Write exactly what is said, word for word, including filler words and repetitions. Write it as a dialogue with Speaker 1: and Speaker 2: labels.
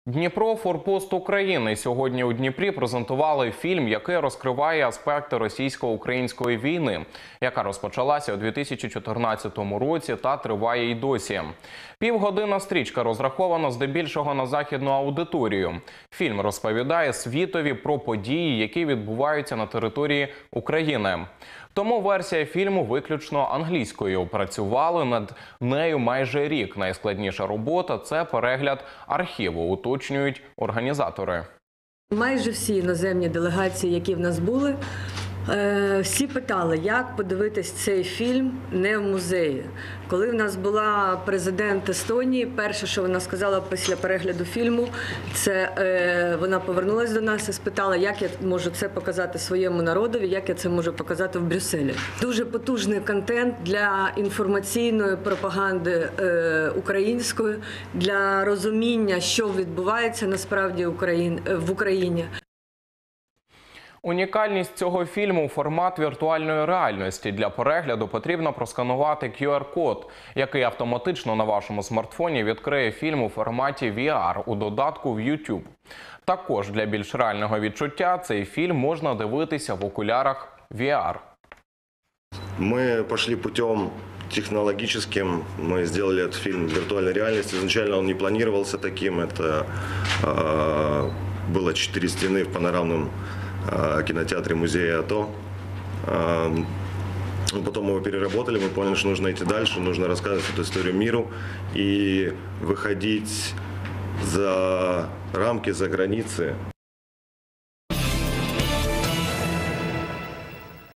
Speaker 1: Дніпро – форпост України. Сьогодні у Дніпрі презентували фільм, який розкриває аспекти російсько-української війни, яка розпочалася у дві тисячі чотирнадцятому році та триває й досі. Півгодинна стрічка розрахована здебільшого на західну аудиторію. Фільм розповідає світові про події, які відбуваються на території України. Тому версія фільму виключно англійською. Працювали над нею майже рік. Найскладніша робота – це перегляд архіву, уточнюють організатори.
Speaker 2: Майже всі іноземні делегації, які в нас були, всі питали, як подивитись цей фільм не в музеї. Коли в нас була президент Естонії, перше, що вона сказала після перегляду фільму, це е, вона повернулася до нас і спитала, як я можу це показати своєму народові, як я це можу показати в Брюсселі. Дуже потужний контент для інформаційної пропаганди е, української, для розуміння, що відбувається насправді в Україні.
Speaker 1: Унікальність цього фільму – формат віртуальної реальності. Для перегляду потрібно просканувати кю ар-код, який автоматично на вашому смартфоні відкриє фільм у форматі ві ар у додатку в ютуб. Також для більш реального відчуття цей фільм можна дивитися в окулярах ві ар.
Speaker 3: Ми пішли путем технологическим. Мы сделали этот фильм в виртуальной реальности. Изначально он не планировался таким. Это э, было четыре стены в панорамном кинотеатре музея АТО. Потом мы его переработали, мы поняли, что нужно идти дальше, нужно рассказывать эту историю миру и выходить за рамки, за границы.